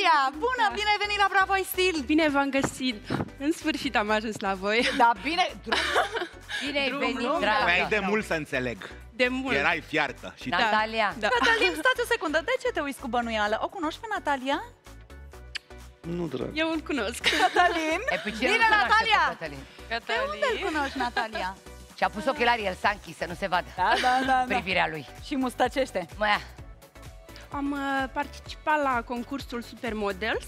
Natalia! Bună, bine ai venit la Bravo ai Stil! Bine v-am găsit! În sfârșit am ajuns la voi. Da, bine, Bine ai venit, lung, dragă. Mai de mult să înțeleg. De mult. Erai fiartă. Și Natalia. Da. Natalia, stați o secundă, de ce te uiți cu bănuială? O cunoști pe Natalia? Nu, drag. Eu îl cunosc. Cătălin? Bine, Natalia! Pe unde îl cunoști, Natalia? Și a pus ochelarii, el s-a închis, să nu se vadă Da. privirea lui. Și mustăcește. Măia, Am participat la concursul Supermodels.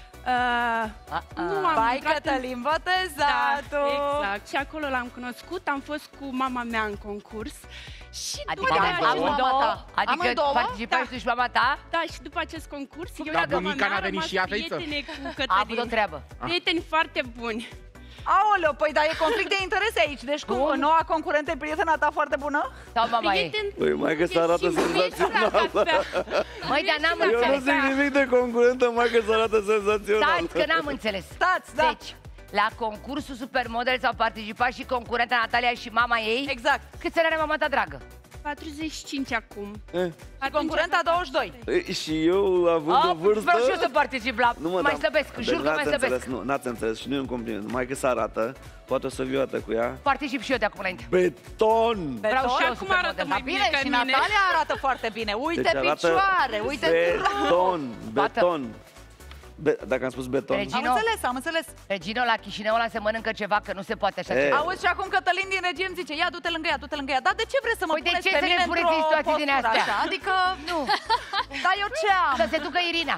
Nu am Bai, intrat Cătălin, Da, botezatul! exact. Și acolo l-am cunoscut. Am fost cu mama mea în concurs. Și adică Amândouă? adică participai și tu și mama ta? Da, și după acest concurs, eu Dar și mama bunica mea n-a am venit rămas și ea feiță? prietene cu A avut o Cătălin. treabă. Prieteni foarte buni. Aoleu, păi dar e conflict de interese aici. Deci cum, noua concurentă e prietena ta foarte bună? Sau mama ei? Prieteni, Păi, mai că se arată senzațional. Măi, dar n-am Eu nu înțeles. zic nimic de concurentă, mai că se arată senzațional. Stați că n-am înțeles. Stați, da. Deci, la concursul Supermodel s-au participat și concurenta Natalia și mama ei? Exact. Câți ani are mama ta, dragă? 45 acum. Și concurenta 22. Și eu, având o vârstă... Vreau și eu să particip la... Nu mă, mai da. slăbesc, Deci jur că mai n-ați slăbesc. înțeles, nu, n-ați înțeles și nu e un compliment. Mai că se arată, poate o să viu o dată cu ea. Particip și eu de acum înainte. Beton! Vreau și eu Acum arată Supermodel. mai Bine, bine ca și mine. Natalia arată foarte bine. Uite Deci arată picioare, uite beton, Bată. beton. Dacă am spus beton. Regina. Am înțeles. Regino, la Chișinău ăla se mănâncă ceva, că nu se poate așa ceva. Auzi, și acum Cătălin din regie îmi zice, ia, du-te lângă ea, du-te lângă ea. Dar de ce vreți să mă Păi de puneți ce pe să ne mine puneți într-o în situații din postură astea? așa? Adică, Nu, dar eu ce am? să se ducă Irina.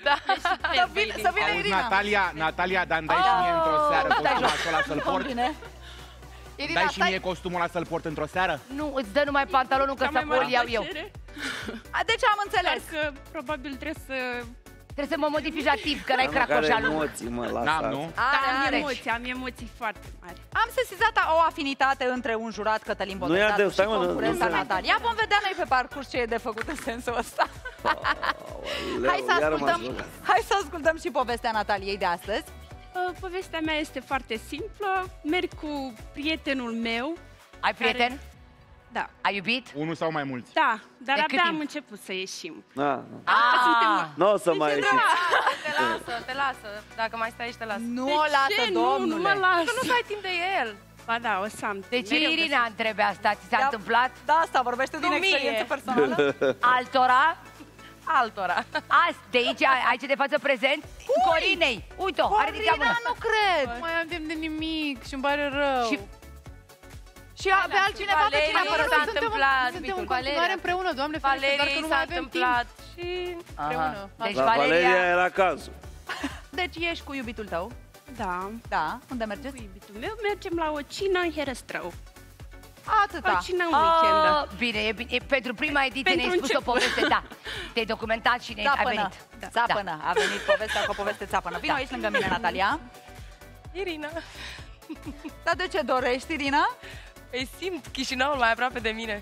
Să vină Auzi, Irina. Natalia, dar îmi dai și mie într-o seară costumul ăla să-l port? Bine. Irina, Dai și stai. mie costumul ăla să-l port într-o seară? Nu, îți dă numai pantalonul, că Cea mai să mare pol iau eu. plăcere, Deci am înțeles. Dar că probabil trebuie să... Trebuie să mă modifici la tip, că n-ai Am care cracoșa lui. emoții, mă, N-am, lasă. nu? Dar Are. am emoții foarte mari. Am sesizat o afinitate între un jurat, Cătălin Nu e Botezatu, adevărat, și stai, mă, concurența nu- Natalia. Vom vedea noi pe parcurs ce e de făcut în sensul ăsta. Aoleu, Hai să iar m-ați ascultăm, băgat. hai să ascultăm și povestea Nataliei de astăzi. Povestea mea este foarte simplă. Merg cu prietenul meu. Ai prieten? Da. Ai iubit? Unul sau mai mulți? Da, dar De cât abia am timp? început să ieșim. Ah, Ah, nu o să mai ieșiți. Te lasă. Dacă mai stai aici, te lasă. Nu o lasă, Ce? domnule. Nu mă las. Tu nu ai timp de el. Ba da, o să am. de ce Mereu Irina întrebe asta? Ți s-a Da. întâmplat? Da, asta vorbește din Nu mie. experiență personală. Altora? Altora. Azi, de aici, aici de față prezent? Corinei. Uite-o, are ridicat Corina, mâna. nu cred. Mai am timp de nimic și îmi pare rău. Și Și pe altcineva pe cine Valerii a s-a părăsit? întâmplat. Suntem în Valeria. continuare împreună, Doamne ferește, doar că Valerii nu s-a mai avem timp. întâmplat și Împreună. Deci La Valeria Valeria... era cazul. Deci ești cu iubitul tău? Da. Da. Unde Cu mergeți? iubitul meu mergem la o cină în Herăstrău. Atâta. O cină în weekend. Bine, e bine. Pentru prima ediție Pentru ne-ai spus o început. poveste, da. Te-ai documentat și ai Țapănă. venit. Țapănă. A venit povestea cu o poveste țapănă. Vino aici lângă mine, Natalia. Irina. Dar de ce dorești, Irina? Îi simt Chișinăul mai aproape de mine.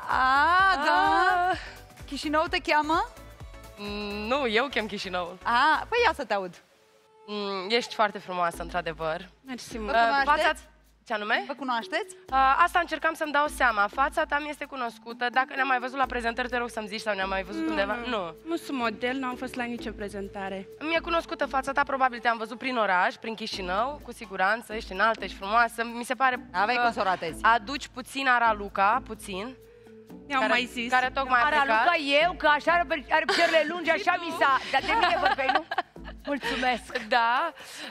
Da. Chișinău te cheamă? Nu, eu chem Chișinăul. Păi ia să te aud. Ești foarte frumoasă, într-adevăr. Mersi Vă mult. cunoașteți? Ce anume? Vă cunoașteți? Asta încercam să-mi dau seama. Fața ta mi este cunoscută. Dacă ne-am mai văzut la prezentări, te rog să-mi zici sau ne-am mai văzut undeva. Nu. Nu sunt model, nu am fost la nicio prezentare. Mi-e cunoscută fața ta, probabil te-am văzut prin oraș, prin Chișinău, cu siguranță, ești înaltă, ești frumoasă. Mi se pare Aveai că cum să o ratezi. aduci puțin Araluca, puțin. Mi-au mai zis. Care tocmai a Are plecat. Luca eu, că așa are picioarele lungi, așa mi s-a... Dar de mine vorbei, nu? Mulțumesc. Da.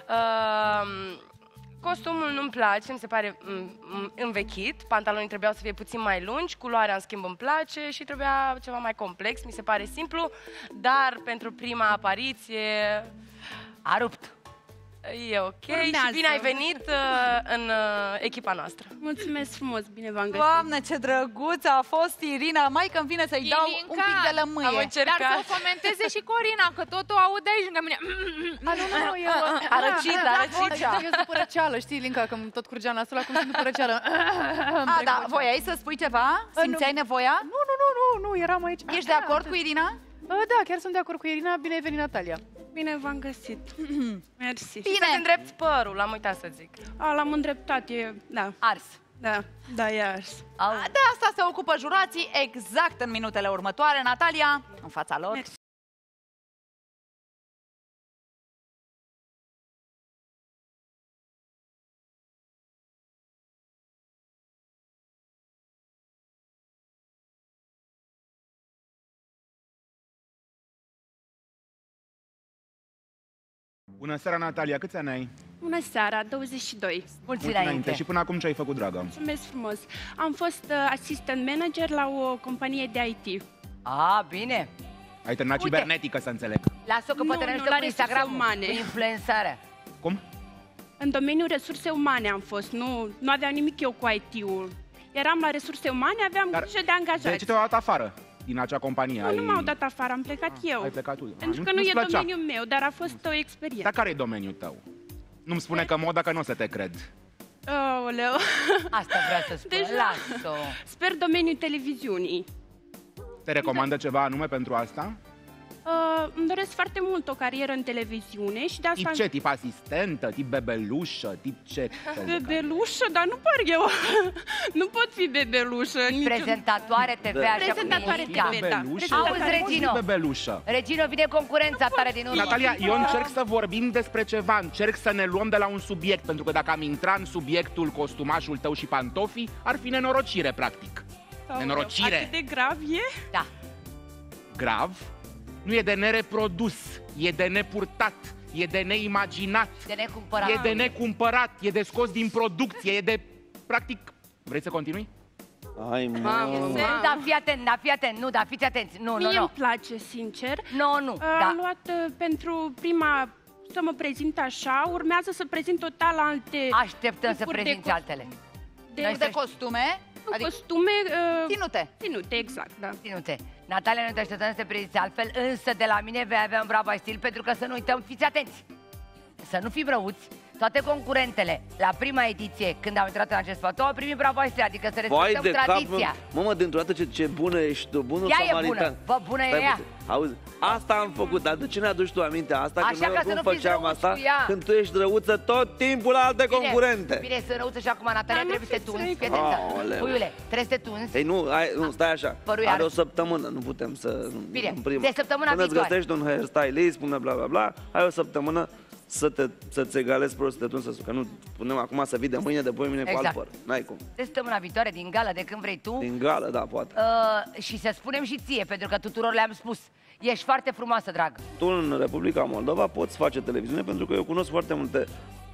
Costumul nu-mi place, mi se pare învechit. Pantalonii trebuiau să fie puțin mai lungi, culoarea în schimb îmi place și trebuia ceva mai complex, mi se pare simplu, dar pentru prima apariție A rupt. e ok. Urmează. Și bine ai venit în echipa noastră. Mulțumesc frumos, bine v-am găsit. Doamne, ce drăguță a fost Irina. Mai că-mi vine să-i dau un pic de Am lămâie. Dar să încercat. o fomenteze și Corina, că tot o aud aici lângă mine. Nu, eu... A răcit, a răcit. Eu sunt după răceală, știi, Linca, că tot curgea nasul, acum sunt după răceală. Da, voiai să spui ceva? Simțeai nevoia? Nu, eram aici. Ești de acord cu Irina? Da, chiar sunt de acord cu Irina, bine ai venit, Natalia. Bine v-am găsit. Mersi. Să-ți îndrepti părul, am uitat să zic. L-am îndreptat, da. Ars. Da, e ars. De asta se ocupă jurații exact în minutele următoare. Natalia, în fața lor. Mersi. Bună seara, Natalia, câți ani ai? Bună seara, 22. Mulți înainte. Și până acum ce ai făcut, dragă? Mulțumesc frumos. Am fost assistant manager la o companie de IT. Bine. Ai terminat Uite. cibernetică, să înțeleg. Lasă-o că Nu, poate ne nu, ajută la cu Instagram, resurse umane. cu influențarea. Cum? În domeniul resurse umane am fost, nu aveam nimic eu cu IT-ul. Eram la resurse umane, aveam Dar grijă de angajați. De ce te-au dat afară din acea companie? Nu m-au dat afară, am plecat eu. Ai plecat tu. Pentru că nu nu-ți e plăcea. domeniul meu, dar a fost o experiență. Dar care e domeniul tău? Nu-mi spune că moda, că nu o să te cred. Aoleu. Asta vreau să spun. Deja. Lasă-o. Sper domeniul televiziunii. Te recomandă ceva anume pentru asta? Îmi doresc foarte mult o carieră în televiziune și de asta... Tip ce? Tip asistentă? Tip bebelușă? Tip ce? Bebelușă? Dar nu par eu. Nu pot fi bebelușă. Prezentatoare TV, așa cum Prezentatoare e. TV, Ia. da. Bebelușă? Auzi, Poți fi Regino. bebelușă. Regino, vine concurența tare din urmă. Natalia, eu încerc să vorbim despre ceva, încerc să ne luăm de la un subiect, pentru că dacă am intrat în subiectul costumașul tău și pantofii, ar fi nenorocire, practic. Nenorocire. Atât de grav e? Da. Grav, nu e de nereprodus, e de nepurtat, e de neimaginat, De necumpărat. e de necumpărat, e de scos din producție, e de... Practic... Vrei să continui? Hai, mă. Da, fii atent, nu, da, fiți atenți. Nu, Mie nu. îmi place, sincer. Nu, Am da. luat pentru prima să mă prezint așa, urmează să prezint total alte Așteptăm să tipuri de prezinți altele. Noi De costume? Adică costume ținute. ținute, exact, da. Ținute. Natalia, noi te așteptăm să te prezinți altfel, însă de la mine vei avea un Bravo ai Stil, pentru că să nu uităm, fiți atenți. Să nu fim răuți. Toate concurentele, la prima ediție, când am intrat în acest platou, au primit Bravo ai Stil, adică să Vai respectăm de cap, tradiția. mă, dintr-o dată ce bună ești tu, bunul Ea e samaritan. bună, bă, bună e Stai ea. puțin. Auzi, asta am făcut, dar de ce ne aduci tu aminte asta? Așa, Că noi ca să oricum nu fiți făceam răuți asta cu ea. când tu ești răuță tot timpul la alte concurente. Bine, sunt răuță și acum, Natalia, Dar nu trebuie să te fiți tunzi, răi fii cu- atentă. Aoleu. Puiule, trebuie să te tunzi. Ei, nu, stai așa. Părul Are iar. o săptămână, nu putem să... Bine, în prima. de săptămâna Până viitoare. îți găsești un hairstylist, până bla bla bla, ai o săptămână să-ți egalezi prost de tunzi, că nu punem acum să vii de mâine, de poimine cu Exact. alt păr. N-ai cum. De săptămâna viitoare, din gala, de când vrei tu. Din gală, da, poate. Și să spunem și ție, pentru că tuturor le-am spus. Ești foarte frumoasă, dragă. Tu în Republica Moldova poți face televiziune pentru că eu cunosc foarte multe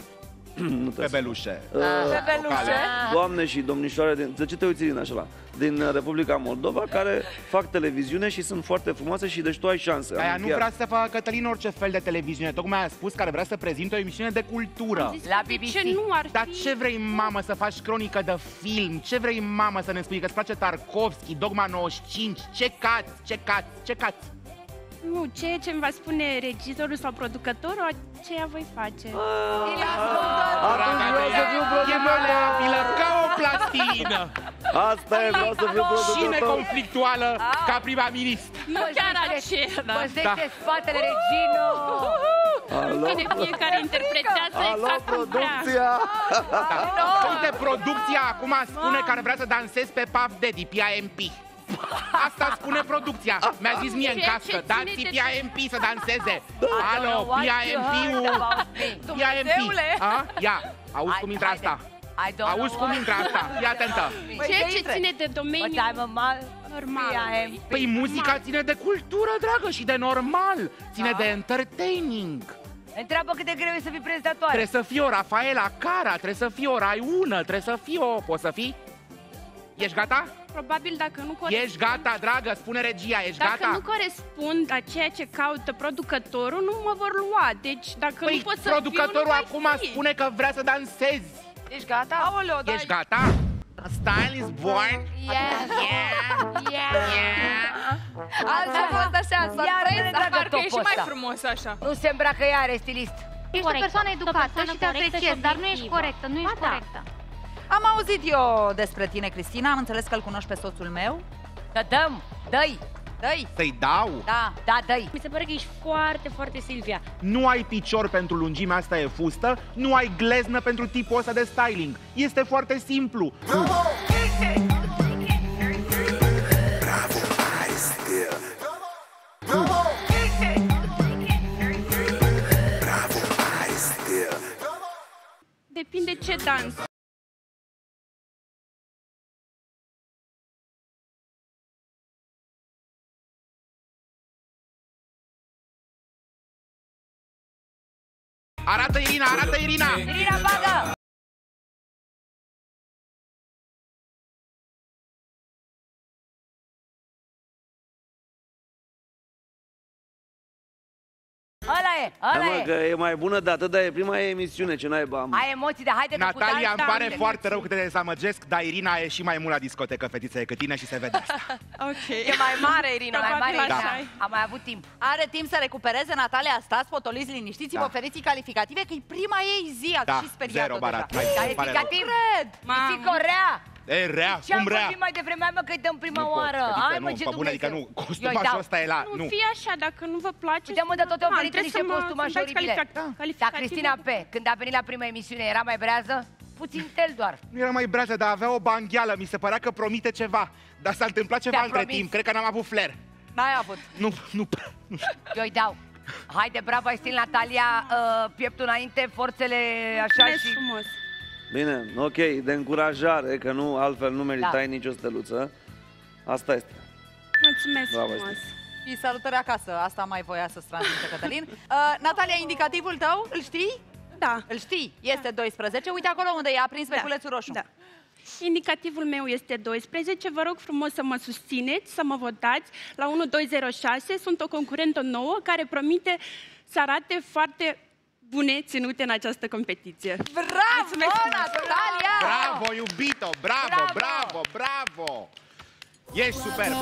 Bebelușe. Bebelușe. doamne și domnișoare de ce te uiți din așa? Din Republica Moldova care fac televiziune și sunt foarte frumoase și deci tu ai șanse. Aia Am nu încheiat. vrea să facă Cătălin orice fel de televiziune. Tocmai a spus că ar vrea să prezinte o emisiune de cultură. Am zis La că de BBC. ce nu ar Dar fi... ce vrei, mamă, să faci cronică de film? Ce vrei, mamă, să ne spui? Că îți place Tarkovski, Dogma 95? Ce cați? Nu, ceea ce îmi va spune regizorul sau producătorul, aceea voi face. Atunci vreau să fiu E producător. maleabilă ca o plastilină Asta e, vreau să fiu și producător. neconflictuală ca prima ministru. Nu chiar aceea, da. Păzește spatele, Regino! Alo, Bine, fiecare interpretează alo, exact cum vrea. producția. Uite, producția acum spune că ar vrea să dansezi pe Puff Daddy, PIMP. Asta spune producția. Mi-a zis mie în Ceea ce cască, ține dați de- PIMP să danseze. I don't Alo, know what you PIMP-ul. heard about me. Dumnezeule! Ia, auzi cum intră Haide. asta. I don't Auzi know cum what intră you asta. heard Fii atentă. about me. Ceea ce intre. ține de But domeniul I'm a mal. normal. PIMP. Păi muzica ține de cultură, dragă, și de normal. Ține de entertaining. Întreabă cât de greu e să fii prezentatoare. Trebuie să fii o Rafaela Cara, trebuie să fii o Raiună, trebuie să fii o... Poți să fii? Ești gata? Probabil dacă nu Ești gata, dragă, spune regia, ești Dacă gata? nu corespund la ceea ce caută producătorul, nu mă vor lua. Deci dacă Păi nu pot să producătorul fiu, nu acum voi fi. spune că vrea să dansezi. Ești gata? Aoleo, da. Ești gata? Style is born. Azi a fost așa, s-a Iar trăit, ne dar tragă parcă e și topul mai ăsta. frumos așa. Nu se îmbracă ea, are stilist. Ești o persoană educată și te apreciez, dar nu ești corectă, nu ești corectă. Am auzit eu despre tine, Cristina, am înțeles că îl cunoști pe soțul meu. Că dăm, dă-i. Dă-i. Să-i dau? Da. Da, dă-i. Mi se pare că ești foarte, foarte Silvia. Nu ai picior pentru lungimea asta e fustă, nu ai gleznă pentru tipul ăsta de styling. Este foarte simplu. Depinde ce dans. Arată Irina, arată Irina! Irina, bagă! Ăla Mă, e! că e mai bună de atât, dar e prima emisiune, ce naiba am. Ai emoții de haide că cu Natalia, tare îmi pare tare. foarte rău că te dezamăgesc, dar Irina e și mai mult la discotecă, fetiță, decât tine și se vede asta. Ok. E mai mare, Irina. Mai mare, Probabil Irina. așa e. Am mai avut timp. Are timp să recupereze, Natalia, stați, potoliți, liniștiți, vă oferiți calificative, că e prima ei zi, ați Da, și speriat-o zero barat. deja. Calificativ? Cred! Pisico rea! E rea, Ce-am cum rea? vorbit mai devreme, hai mă, că-i dăm prima Nu pot, oară. fetiță, Hai mă, nu, ce pe bune, adică nu, Dumnezeu. costumașul ăsta e la... Nu Nu. fie așa, dacă nu vă place... Uite mă, de tot au venit trebuie niște să mă- costumași să-mi dați oribile. calificative. Dar Cristina P., când a venit la prima emisiune, era mai brează? Puțin tel doar. Nu era mai brează, dar avea o bangheală, mi se părea că promite ceva. Dar s-a întâmplat ceva Te-a între promis. timp, cred că n-am avut flair. N-ai avut. Nu, Eu îi dau. Haide, bravo, ai stil, Natalia, pieptul înainte, forțele așa Mulțumesc și... frumos. Bine, ok, de încurajare, că nu, altfel nu meritai Da. nicio steluță. Asta este. Mulțumesc Bravo, frumos. Și salutări acasă, asta mai voia să-ți transmită Cătălin. Natalia, indicativul tău, îl știi? Da. Îl știi, este 12, uite acolo unde e aprins beculețul roșu. Da. Indicativul meu este 12. Vă rog frumos să mă susțineți, să mă votați la 1206. Sunt o concurentă nouă care promite să arate foarte bune ținute în această competiție. Bravo, Mulțumesc frumos. Natalia! bravo, iubito, bravo, Bravo! bravo, bravo! Ești superb!